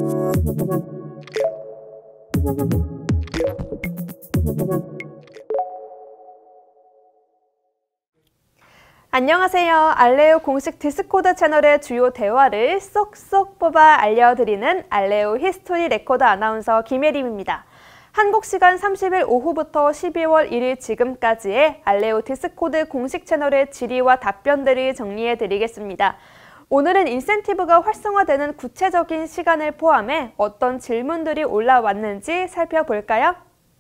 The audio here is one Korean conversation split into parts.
안녕하세요. 알레오 공식 디스코드 채널의 주요 대화를 쏙쏙 뽑아 알려드리는 알레오 히스토리 레코더 아나운서 김예림입니다. 한국 시간 30일 오후부터 12월 1일 지금까지의 알레오 디스코드 공식 채널의 질의와 답변들을 정리해드리겠습니다. 오늘은 인센티브가 활성화되는 구체적인 시간을 포함해 어떤 질문들이 올라왔는지 살펴볼까요?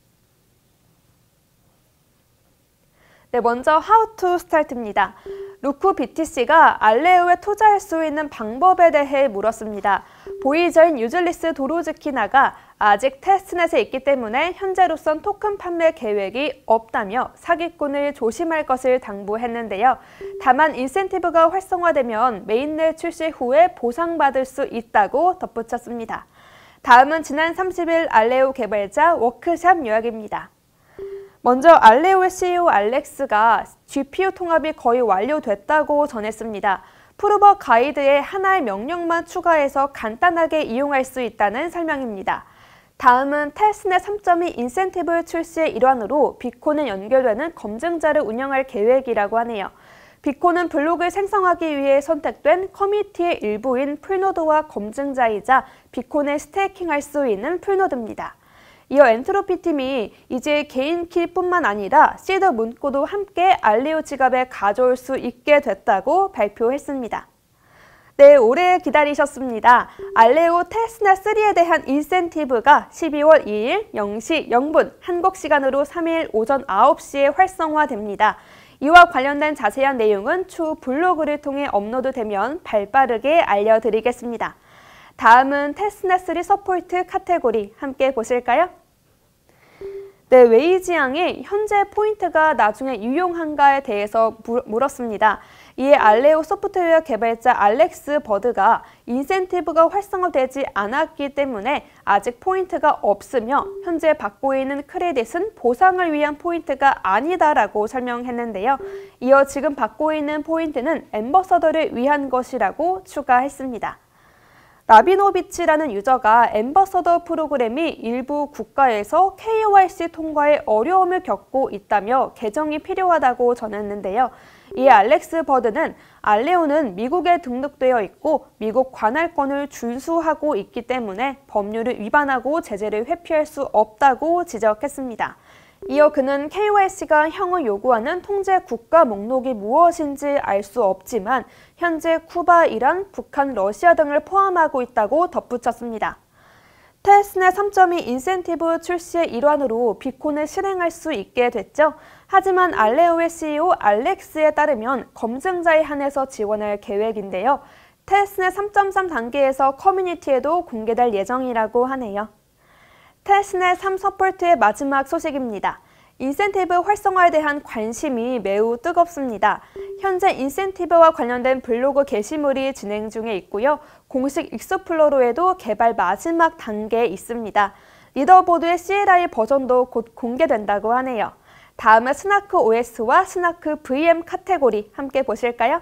네, 먼저 How to Start입니다. 루크 BTC가 알레오에 투자할 수 있는 방법에 대해 물었습니다. 보이저인 유즐리스 도로즈키나가 아직 테스트넷에 있기 때문에 현재로선 토큰 판매 계획이 없다며 사기꾼을 조심할 것을 당부했는데요. 다만 인센티브가 활성화되면 메인넷 출시 후에 보상받을 수 있다고 덧붙였습니다. 다음은 지난 30일 알레오 개발자 워크샵 요약입니다. 먼저 알레오의 CEO 알렉스가 GPU 통합이 거의 완료됐다고 전했습니다. 프루버 가이드에 하나의 명령만 추가해서 간단하게 이용할 수 있다는 설명입니다. 다음은 테스트넷 3.2 인센티브 출시의 일환으로 비콘에 연결되는 검증자를 운영할 계획이라고 하네요. 비콘은 블록을 생성하기 위해 선택된 커뮤니티의 일부인 풀노드와 검증자이자 비콘에 스테이킹할 수 있는 풀노드입니다. 이어 엔트로피 팀이 이제 개인 키뿐만 아니라 시드 문구도 함께 알레오 지갑에 가져올 수 있게 됐다고 발표했습니다. 네, 오래 기다리셨습니다. 알레오 테스트넷 3에 대한 인센티브가 12월 2일 0시 0분 한국 시간으로 3일 오전 9시에 활성화됩니다. 이와 관련된 자세한 내용은 추후 블로그를 통해 업로드되면 발빠르게 알려드리겠습니다. 다음은 테스트넷 3 서포트 카테고리 함께 보실까요? 네, 웨이지양이 현재 포인트가 나중에 유용한가에 대해서 물었습니다. 이에 알레오 소프트웨어 개발자 알렉스 버드가 인센티브가 활성화되지 않았기 때문에 아직 포인트가 없으며 현재 받고 있는 크레딧은 보상을 위한 포인트가 아니다라고 설명했는데요. 이어 지금 받고 있는 포인트는 앰버서더를 위한 것이라고 추가했습니다. 라비노비치라는 유저가 앰버서더 프로그램이 일부 국가에서 KYC 통과에 어려움을 겪고 있다며 개정이 필요하다고 전했는데요. 이에 알렉스 버드는 알레오는 미국에 등록되어 있고 미국 관할권을 준수하고 있기 때문에 법률을 위반하고 제재를 회피할 수 없다고 지적했습니다. 이어 그는 KYC가 향후 요구하는 통제 국가 목록이 무엇인지 알 수 없지만 현재 쿠바, 이란, 북한, 러시아 등을 포함하고 있다고 덧붙였습니다. 테스트넷 3.2 인센티브 출시의 일환으로 비콘을 실행할 수 있게 됐죠. 하지만 알레오의 CEO 알렉스에 따르면 검증자에 한해서 지원할 계획인데요. 테스트넷 3.3 단계에서 커뮤니티에도 공개될 예정이라고 하네요. 테스트넷 3 서포트의 마지막 소식입니다. 인센티브 활성화에 대한 관심이 매우 뜨겁습니다. 현재 인센티브와 관련된 블로그 게시물이 진행 중에 있고요. 공식 익스플로러에도 개발 마지막 단계에 있습니다. 리더보드의 CLI 버전도 곧 공개된다고 하네요. 다음은 스나크 OS와 스나크 VM 카테고리 함께 보실까요?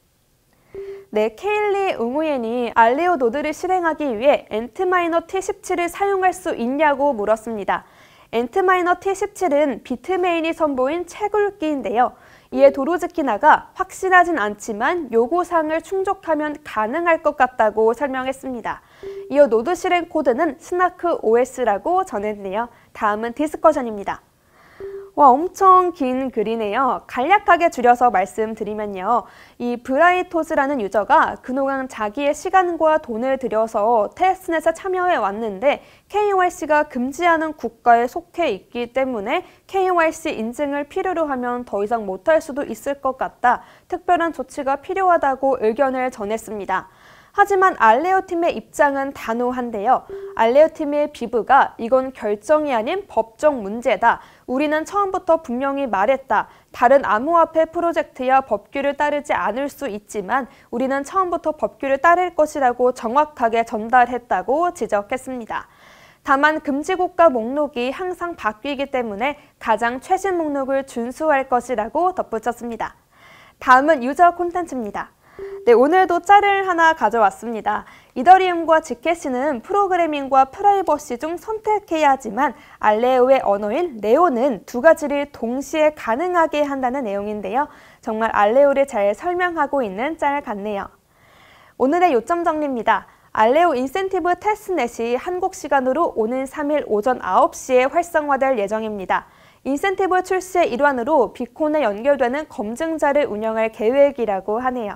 네, 케일리 응우옌이 알레오 노드를 실행하기 위해 엔트마이너 T17을 사용할 수 있냐고 물었습니다. 엔트마이너 T17은 비트메인이 선보인 채굴기인데요. 이에 도로즈키나가 확실하진 않지만 요구사항을 충족하면 가능할 것 같다고 설명했습니다. 이어 노드 실행 코드는 스나크 OS라고 전했네요. 다음은 디스커션입니다. 와, 엄청 긴 글이네요. 간략하게 줄여서 말씀드리면요. 이 브라이토즈라는 유저가 그동안 자기의 시간과 돈을 들여서 테스트넷에 참여해 왔는데 KYC가 금지하는 국가에 속해 있기 때문에 KYC 인증을 필요로 하면 더 이상 못할 수도 있을 것 같다. 특별한 조치가 필요하다고 의견을 전했습니다. 하지만 알레오 팀의 입장은 단호한데요. 알레오 팀의 비브가 이건 결정이 아닌 법적 문제다. 우리는 처음부터 분명히 말했다. 다른 암호화폐 프로젝트야 법규를 따르지 않을 수 있지만 우리는 처음부터 법규를 따를 것이라고 정확하게 전달했다고 지적했습니다. 다만 금지국가 목록이 항상 바뀌기 때문에 가장 최신 목록을 준수할 것이라고 덧붙였습니다. 다음은 유저 콘텐츠입니다. 네, 오늘도 짤을 하나 가져왔습니다. 이더리움과 지켓이는 프로그래밍과 프라이버시 중 선택해야 하지만 알레오의 언어인 레오는 두 가지를 동시에 가능하게 한다는 내용인데요. 정말 알레오를 잘 설명하고 있는 짤 같네요. 오늘의 요점 정리입니다. 알레오 인센티브 테스트넷이 한국 시간으로 오는 3일 오전 9시에 활성화될 예정입니다. 인센티브 출시의 일환으로 비콘에 연결되는 검증자를 운영할 계획이라고 하네요.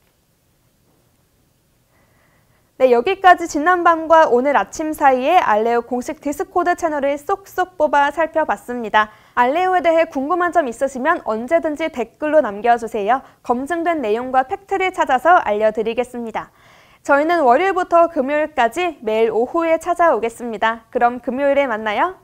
네, 여기까지 지난밤과 오늘 아침 사이에 알레오 공식 디스코드 채널을 쏙쏙 뽑아 살펴봤습니다. 알레오에 대해 궁금한 점 있으시면 언제든지 댓글로 남겨주세요. 검증된 내용과 팩트를 찾아서 알려드리겠습니다. 저희는 월요일부터 금요일까지 매일 오후에 찾아오겠습니다. 그럼 금요일에 만나요.